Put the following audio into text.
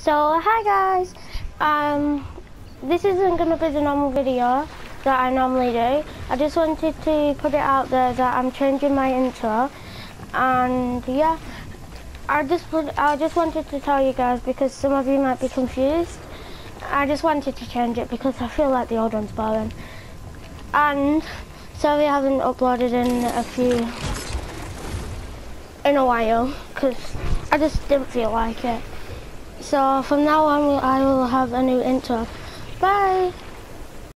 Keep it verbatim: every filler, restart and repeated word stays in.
So hi guys, um, this isn't going to be the normal video that I normally do. I just wanted to put it out there that I'm changing my intro, and yeah, I just put, I just wanted to tell you guys because some of you might be confused. I just wanted to change it because I feel like the old one's boring, and sorry I haven't uploaded in a few in a while because I just didn't feel like it. So from now on I will have a new intro. Bye!